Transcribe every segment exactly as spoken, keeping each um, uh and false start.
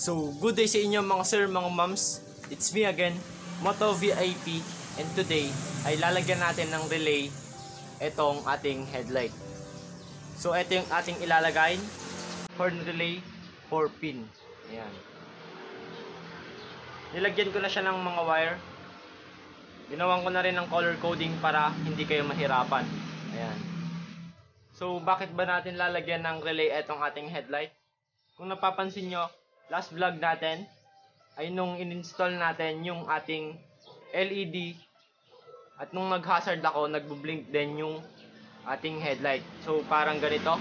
So, good day sa inyo mga sir, mga moms. It's me again, Moto V I P. And today, ay lalagyan natin ng relay itong ating headlight. So, ito yung ating ilalagay. Horn relay, four pin. Ayan. Nilagyan ko na siya ng mga wire. Ginawan ko na rin ng color coding para hindi kayo mahirapan. Ayan. So, bakit ba natin lalagyan ng relay itong ating headlight? Kung napapansin nyo, last vlog natin ay nung in-install natin yung ating L E D at nung nag-hazard ako, nagbo-blink din yung ating headlight. So, parang ganito.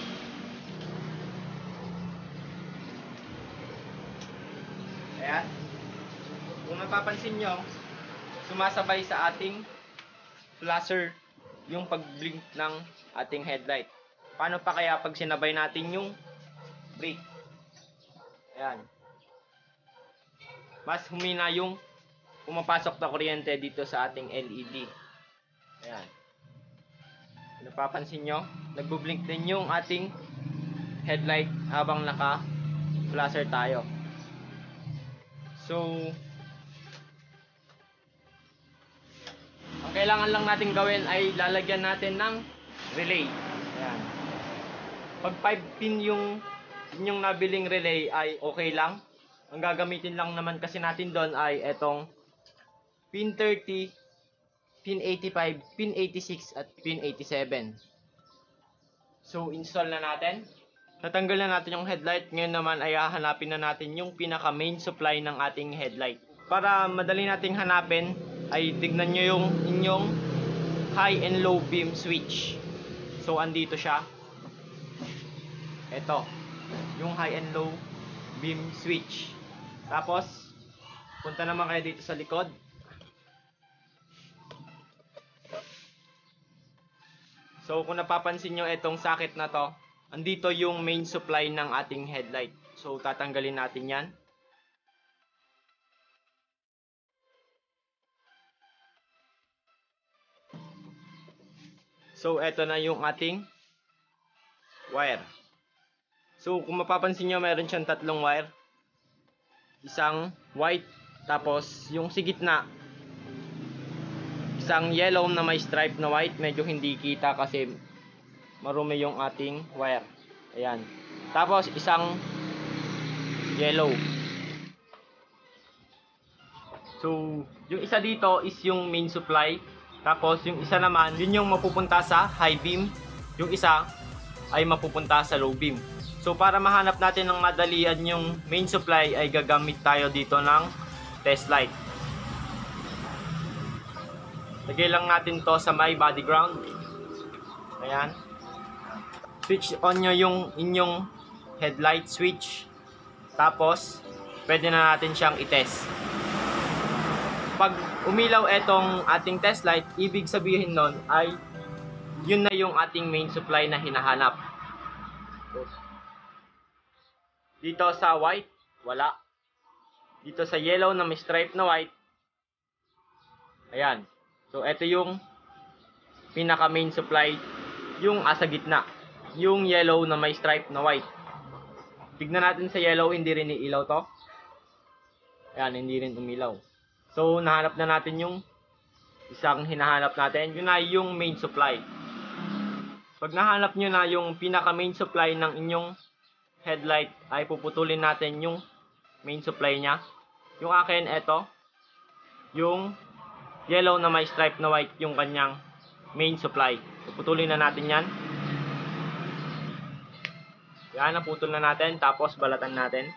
Ayan. Kung napapansin nyo, sumasabay sa ating flasher yung pag-blink ng ating headlight. Paano pa kaya pag sinabay natin yung brake? Ayan. Mas humina yung pumapasok na kuryente dito sa ating L E D. Ayan. Napapansin nyo, nagbo-blink din yung ating headlight habang naka-flasher tayo. So, ang kailangan lang natin gawin ay lalagyan natin ng relay. Ayan. Pag five pin yung inyong nabiling relay ay okay lang. Ang gagamitin lang naman kasi natin doon ay etong pin thirty, pin eighty-five, pin eighty-six at pin eighty-seven. So, install na natin. Natanggal na natin yung headlight. Ngayon naman ay hahanapin na natin yung pinaka main supply ng ating headlight. Para madali nating hanapin ay tignan nyo yung inyong high and low beam switch. So, andito siya. Ito, yung high and low beam switch. Tapos, punta naman kayo dito sa likod. So, kung napapansin nyo itong socket na to, andito yung main supply ng ating headlight. So, tatanggalin natin yan. So, eto na yung ating wire. So, kung mapapansin nyo, meron siyang tatlong wire. Isang white, tapos yung sa gitna, isang yellow na may stripe na white. Medyo hindi kita kasi marumi yung ating wire. Ayan. Tapos, isang yellow. So, yung isa dito is yung main supply. Tapos, yung isa naman, yun yung mapupunta sa high beam. Yung isa ay mapupunta sa low beam. So, para mahanap natin ng madalian yung main supply, ay gagamit tayo dito ng test light. Lagay lang natin to sa may body ground. Ayan. Switch on nyo yung inyong headlight switch. Tapos, pwede na natin siyang i-test. Pag umilaw etong ating test light, ibig sabihin nun ay yun na yung ating main supply na hinahanap. Dito sa white, wala. Dito sa yellow na may stripe na white, ayan. So, ito yung pinaka main supply, yung asa gitna. Yung yellow na may stripe na white. Tignan natin sa yellow, hindi rin iilaw to. Ayan, hindi rin umilaw. So, nahanap na natin yung isang hinahanap natin. Yun na yung main supply. Pag nahanap nyo na yung pinaka main supply ng inyong headlight, ay puputulin natin yung main supply nya. Yung akin, eto. Yung yellow na may stripe na white, yung kanyang main supply. Puputulin na natin yan. Yan, naputol na natin. Tapos, balatan natin.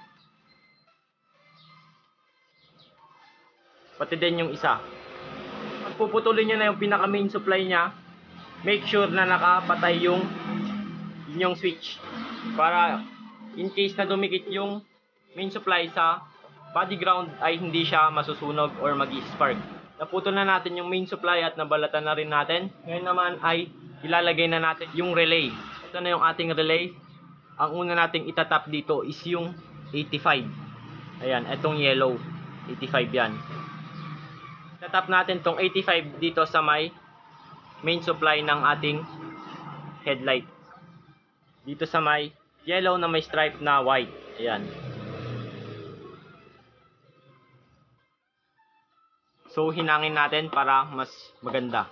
Pati din yung isa. Pag puputulin nyo na yung pinaka main supply nya, make sure na nakapatay yung inyong switch. Para in case na dumikit yung main supply sa body ground ay hindi siya masusunog or mag-spark. Naputol na natin yung main supply at nabalatan na rin natin. Ngayon naman ay ilalagay na natin yung relay. Ito na yung ating relay. Ang una nating itatap dito is yung eighty-five. Ayan, etong yellow. eighty-five yan. Itatap natin tong eighty-five dito sa may main supply ng ating headlight. Dito sa may yellow na may stripe na white. Ayan. So hinangin natin para mas maganda.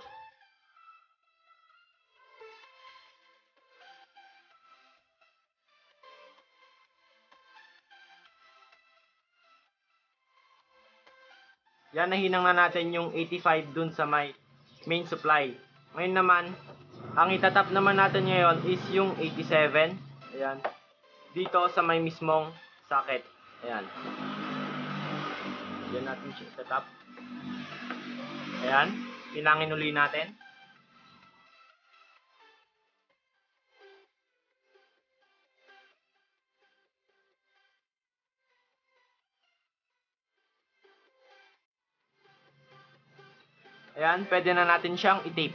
Yan, nahinang na natin yung eighty-five dun sa may main supply. Ngayon naman, ang itatap naman natin ngayon is yung eighty-seven. Ayan. Dito sa may mismong socket. Ayan. Diyan natin siya itatap. Ayan. Pinangin uli natin. Ayan, pwede na natin siyang i-tape.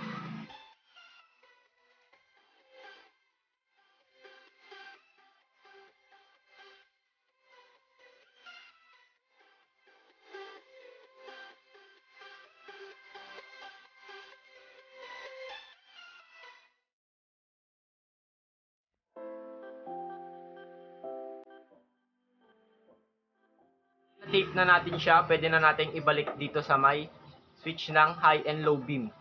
Tape na natin siya, pwede na natin ibalik dito sa may switch ng high and low beam.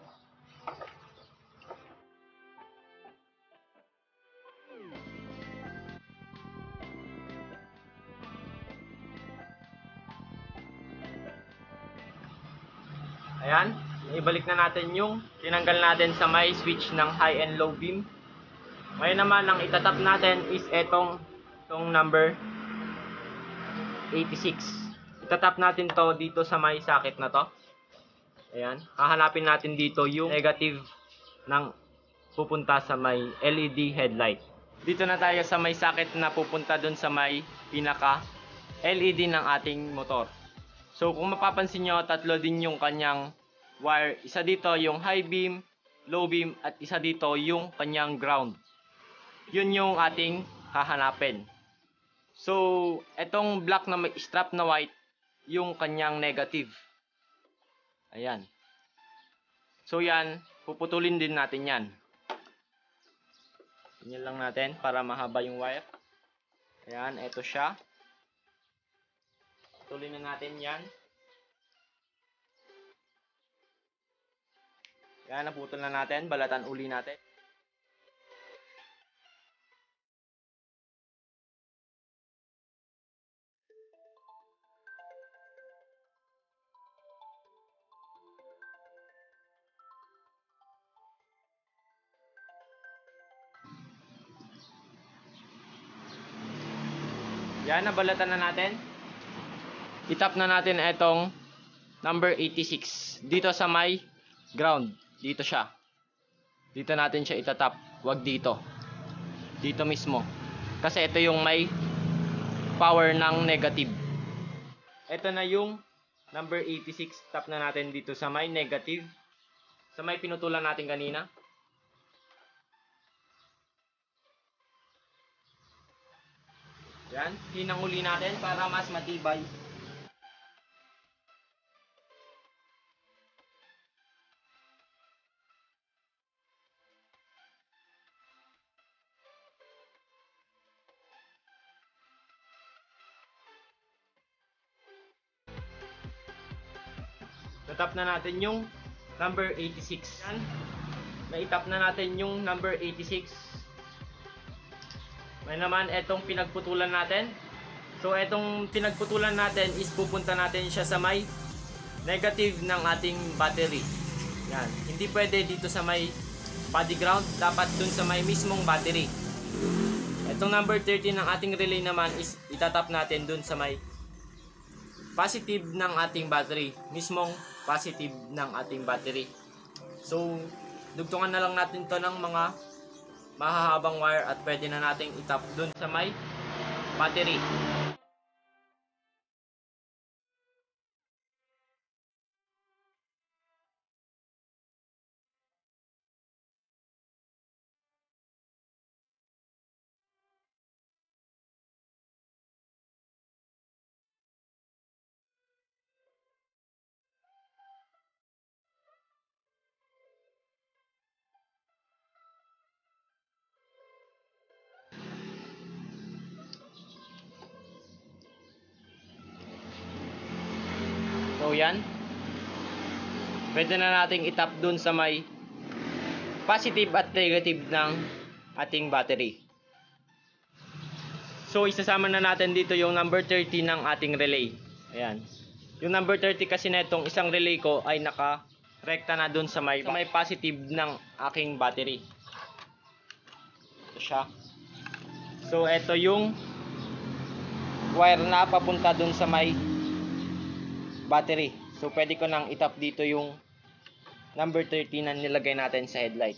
Ayan, ibalik na natin yung tinanggal natin sa may switch ng high and low beam. Ngayon naman, ang itatap natin is etong, etong number eighty-six. Itatap natin to dito sa may socket na to. Ayan, hahanapin natin dito yung negative ng pupunta sa may L E D headlight. Dito na tayo sa may socket na pupunta dun sa may pinaka L E D ng ating motor. So kung mapapansin nyo, tatlo din yung kanyang wire. Isa dito yung high beam, low beam, at isa dito yung kanyang ground. Yun yung ating hahanapin. So etong black na may strap na white, yung kanyang negative. Ayan. So yan, puputulin din natin yan. Ganyan lang natin para mahaba yung wire. Ayan, eto siya. Putulin na natin yan. Yan, naputol na natin. Balatan uli natin. Yan, nabalatan na natin. Itap na natin itong number eighty-six. Dito sa may ground. Dito siya. Dito natin siya itatap. Wag dito. Dito mismo. Kasi ito yung may power ng negative. Ito na yung number eighty-six. Tap na natin dito sa may negative. Sa may pinutulan natin kanina. Yan, hinang uli natin para mas matibay. Natap na natin yung number eighty-six. Yan, naitap na natin yung number eighty-six. May naman etong pinagputulan natin. So etong pinagputulan natin is pupunta natin siya sa may negative ng ating battery. Yan. Hindi pwede dito sa may body ground, dapat dun sa may mismong battery. Etong number thirteen ng ating relay naman is itatap natin dun sa may positive ng ating battery, mismong positive ng ating battery. So dugtungan na lang natin to ng mga mahahabang wire at pwede na nating itap dun sa may battery. So yan, pwede na nating itap dun sa may positive at negative ng ating battery. So isasama na natin dito yung number thirty ng ating relay. Ayan. Yung number thirty kasi na itong isang relay ko ay naka-rekta na dun sa may, sa may positive ng aking battery. Ito siya. So ito yung wire na papunta dun sa may battery. So pwede ko nang itap dito yung number thirty na nilagay natin sa headlight.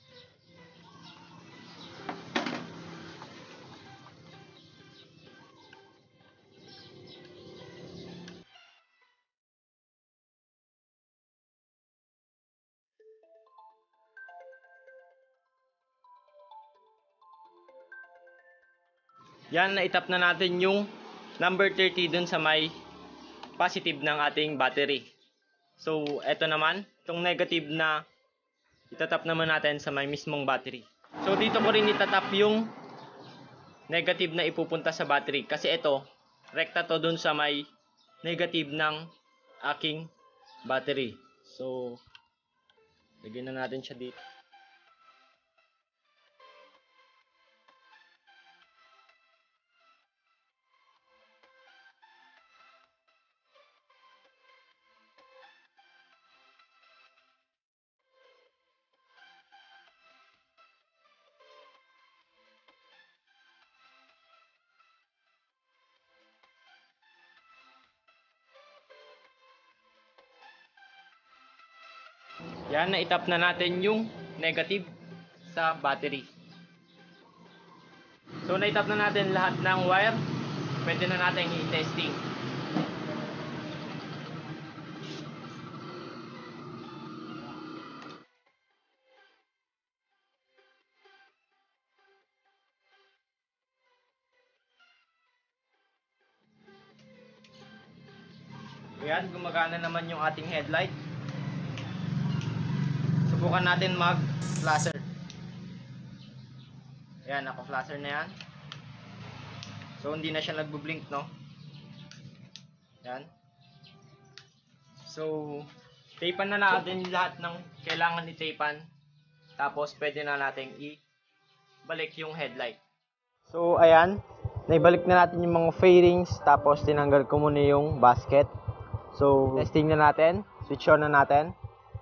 Yan, na-itap na natin yung number thirty dun sa may positive ng ating battery. So, eto naman, itong negative na itatap naman natin sa may mismong battery. So, dito ko rin itatap yung negative na ipupunta sa battery. Kasi ito, rekta to dun sa may negative ng aking battery. So, lagyan na natin siya dito. Yan, na-itap na natin yung negative sa battery. So, na-itap na natin lahat ng wire. Pwede na natin i-testing. Ayan, gumagana naman yung ating headlight. Subukan natin mag-flasher. Ayan, naka-flasher na yan. So, hindi na siya nagbo-blink, no? Ayan. So, tapean na natin lahat ng kailangan i-tapean. Tapos, pwede na natin i-balik yung headlight. So, ayan. Naibalik na natin yung mga fairings. Tapos, tinanggal ko muna yung basket. So, testing na natin. Switch on na natin.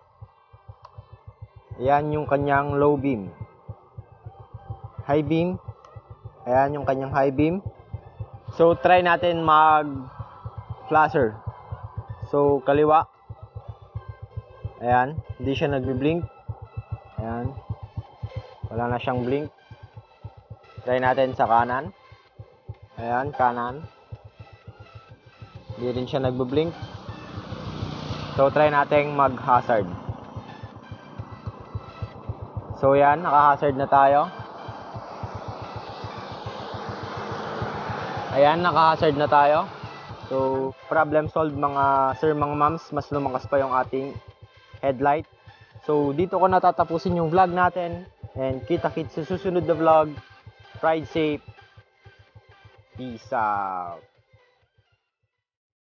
Ayan yung kanyang low beam. High beam. Ayan yung kanyang high beam. So, try natin mag-flasher. So, kaliwa. Ayan. Hindi siya nagbi-blink. Ayan. Wala na siyang blink. Try natin sa kanan. Ayan, kanan. Hindi rin siya nagbi-blink. So, try natin mag-hazard. So yan, naka-hazard na tayo. Ayan, naka-hazard na tayo. So, problem solved mga sir, mga ma'ams. Mas lumakas pa yung ating headlight. So, dito ko natatapusin yung vlog natin. And kita-kits sa susunod na vlog. Ride safe. Peace out.